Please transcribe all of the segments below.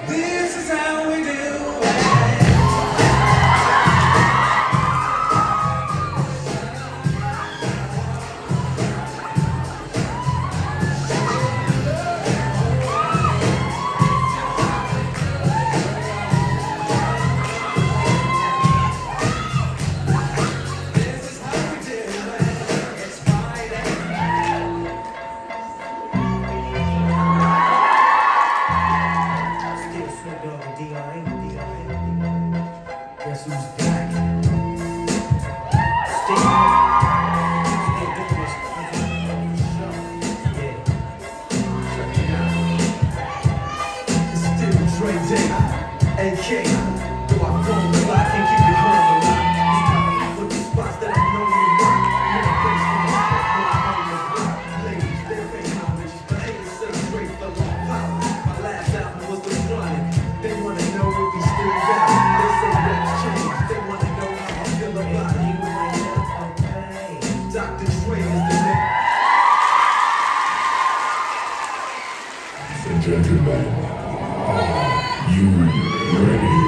This is how we do it. Guess who's back? Still doing this. Yeah. Check it out. It's still Dre Day, AK. Though I phone the block and keep it home a lot. With the spots that I know we rock. No place for the spot when I'm on the block. Ladies, they pay homage, but haters say Dre fell off power. My last album was The Running. They wanna know if he still got it. They say that's changed. They wanna know how I feel about it. Dr. Dre is the name. Ladies and gentlemen, are you ready?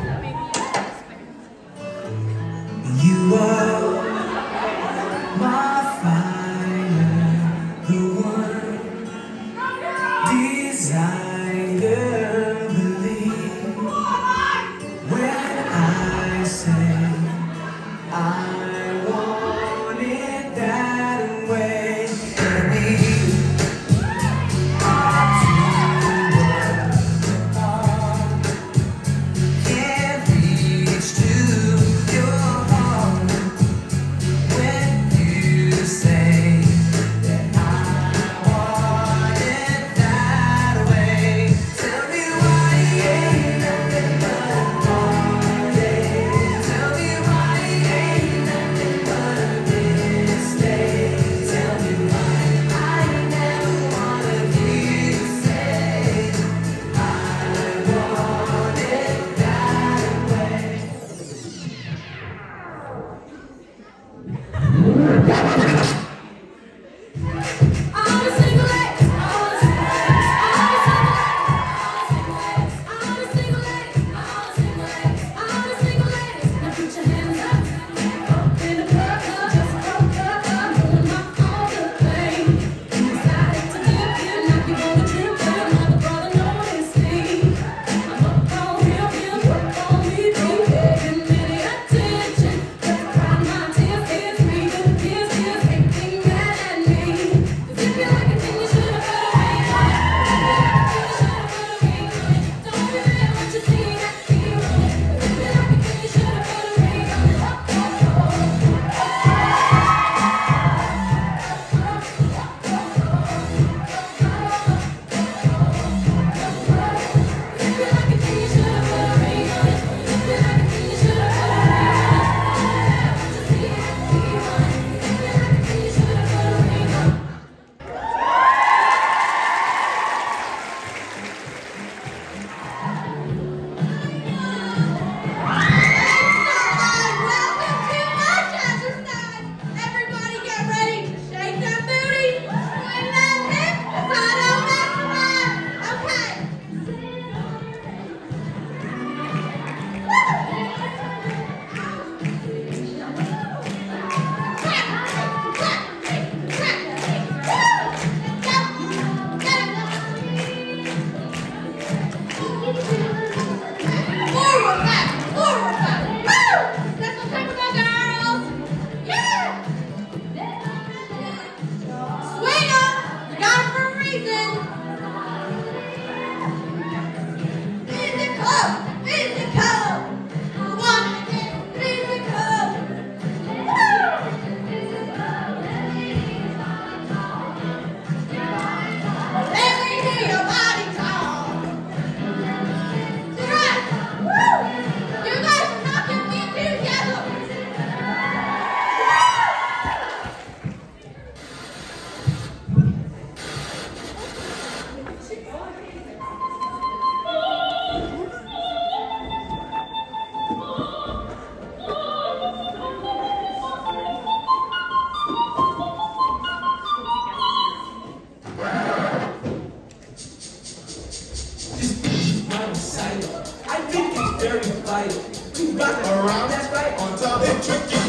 You are my fire, the one desire. Believe when I say I want it that way. And we are can't reach to your heart when you say that I want it that way. right. To rock around, that's right. On top of tricky.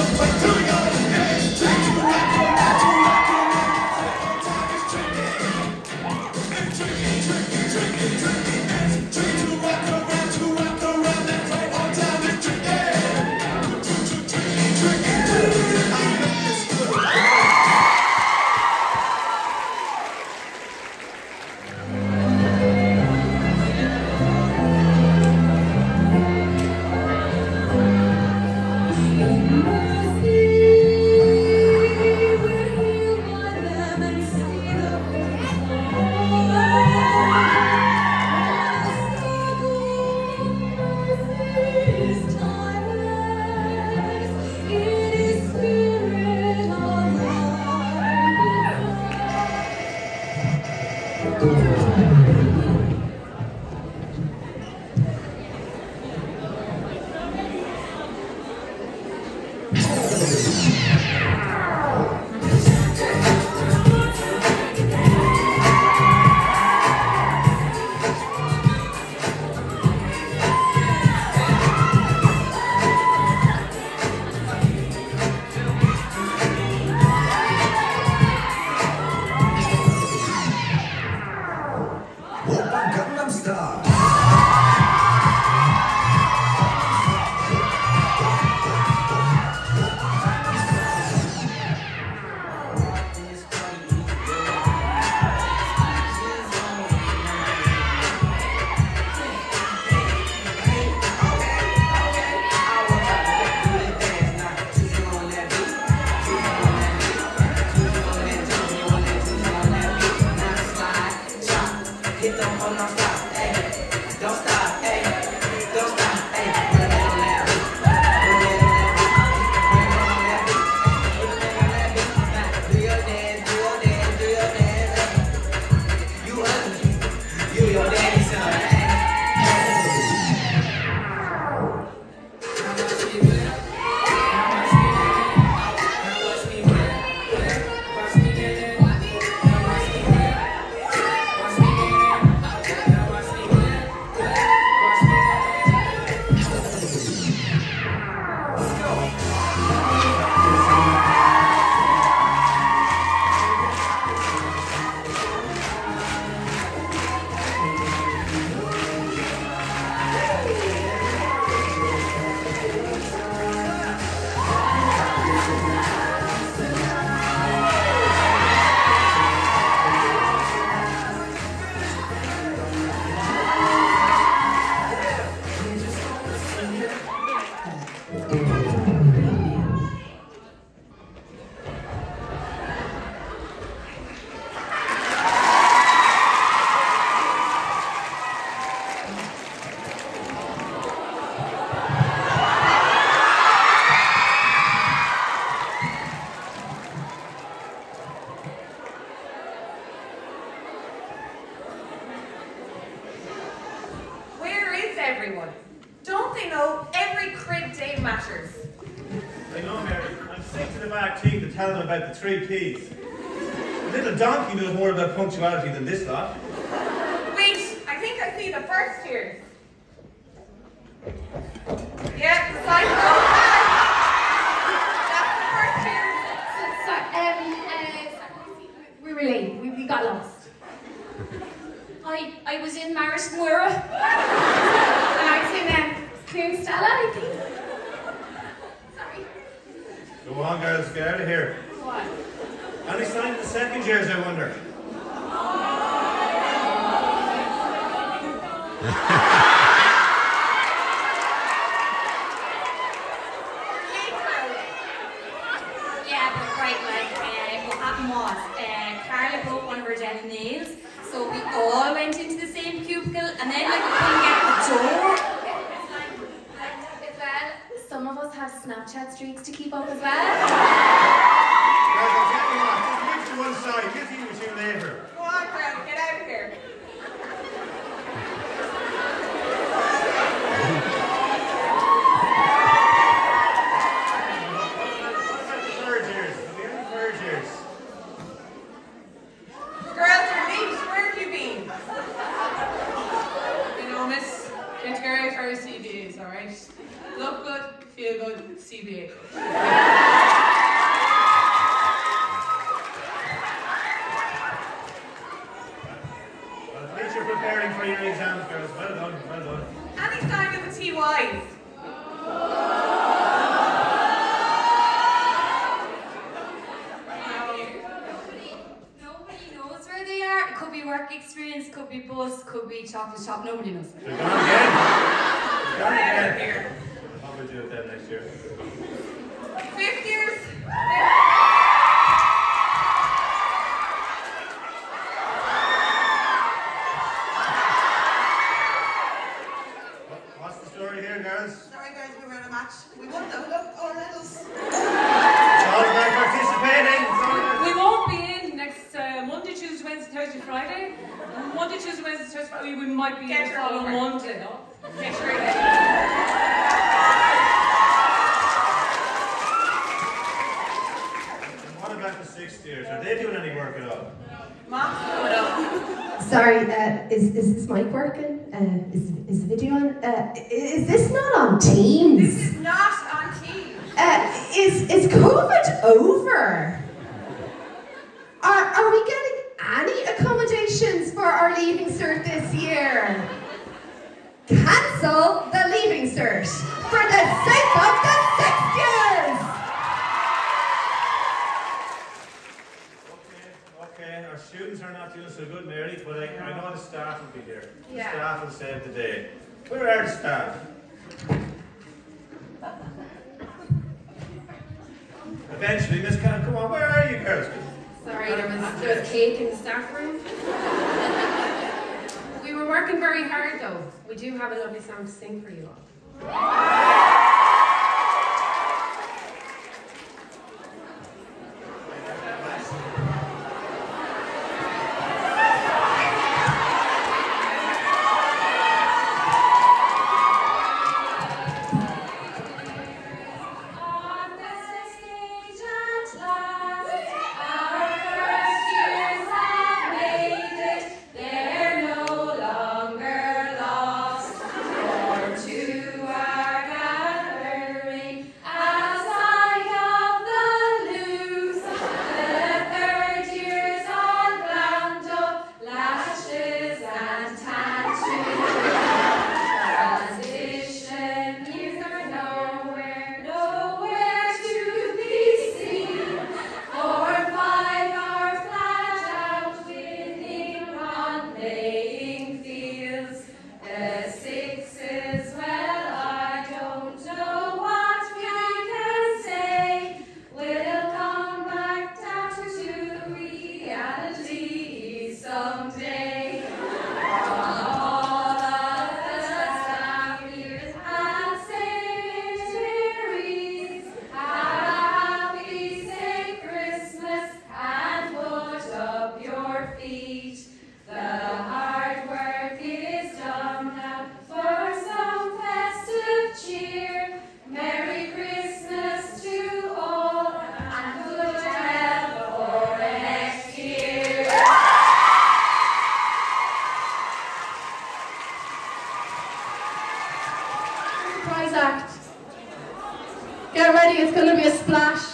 Everyone. Don't they know every crib day matters? I know, Mary. I'm sick to the back teeth to tell them about the 3 Ps. The little donkey knows more about punctuality than this lot. Wait, I think I see the first years. Yeah, the sign goes back. That's the first years. We were late. We got lost. I was in Maris Moira. And I was in Queen Stella, I think. Sorry. Go on, girls. Get out of here. What? Any sign of the second years, I wonder? Yeah, but right, like, what happened was, Carla broke one of her gel nails, so we all went into the same cubicle, and then, like, we couldn't get the door. As well, some of us have Snapchat streaks to keep up as well. Girls, I'll tell you what. Just move to one side. We'll see with you later. Go on, Grant, get out of here. Integrate for CBAs, alright? Look good, feel good, CBA good. Well, at least you're preparing for your exams, girls. Well done, well done. Any sign of the TYs? Nobody knows where they are. It could be work experience, could be bus, could be chocolate shop. Nobody knows. They're gone again. They're gone again. What will we do with them next year? Fifth years? What's the story here, girls? Sorry guys, we were in a match. We won though, look, our medals. It's all about participating. It's all about... We won't be in next Monday, Tuesday, Wednesday, Thursday, Friday. Monday, Tuesday, Wednesday, Thursday, Friday. We might be Get in your following over. Monday, no? Get your in. What about the sixth years? Are they doing any work at all? Mom's coming up. Sorry, is this mic working? Is the video on? Is this not on Teams? This is not on Teams. Is COVID over? Are we getting any accommodations for our Leaving Cert this year? Cancel the Leaving Cert for the sake of the sixth years! Okay, our students are not doing so good, Mary, but I know the staff will be here. The Yeah. staff will save the day. Where are the staff? Eventually, Miss Cannon, come on, where are you girls? Sorry, there was cake in the staff room. We were working very hard though. We do have a lovely song to sing for you all. On the stage at last, our first years have made it. They're no longer lost. For two are gathering outside of the loos. The third year's all glammed up, lashes and tattoos. Transition years are nowhere to be seen. 4 and 5 are flat out winning on playing fields. The 6s, well, I don't know what we can say. We'll come back down to reality someday. All of the staff years at St. Mary's, have a happy, safe Christmas and put up your feet. The hard work is done now for some festive cheer. Merry Christmas to all and good health for next year. Surprise act. Get ready, it's going to be a splash.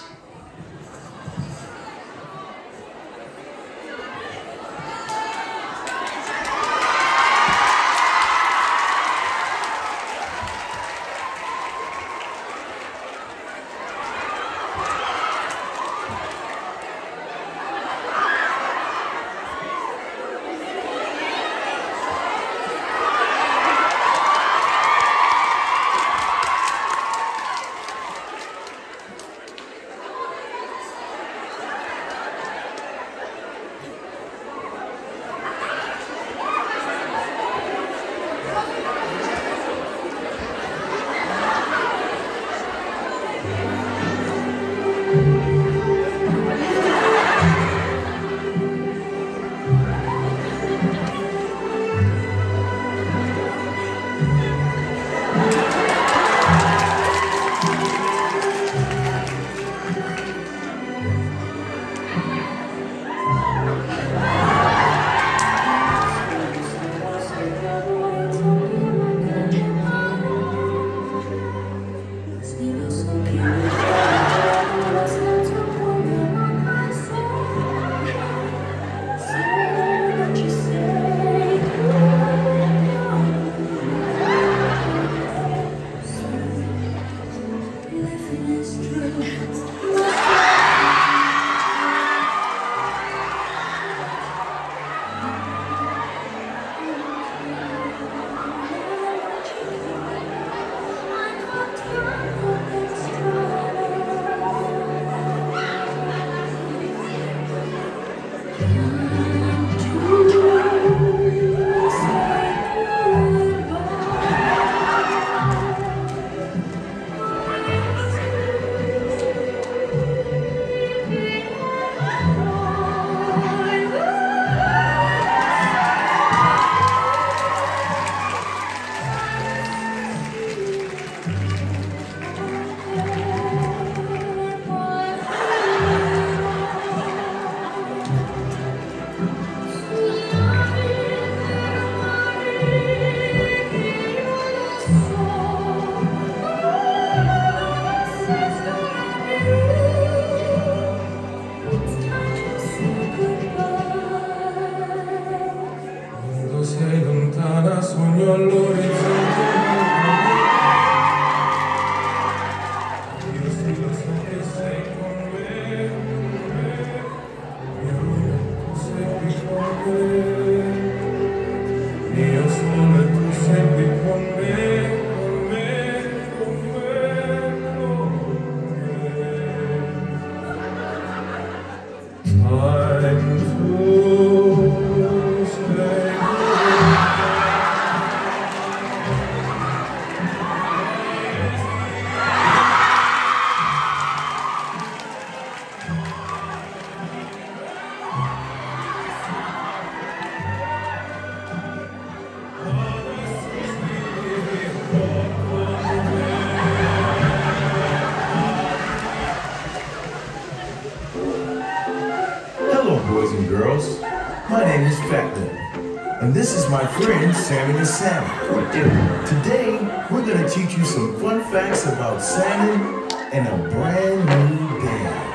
Mio sole, tu segui con me, con me, con me, con me. Time to say Hello, boys and girls. My name is Fatman, and this is my friend Sammy the Salmon. What do? Today, we're gonna teach you some fun facts about salmon and a brand new band.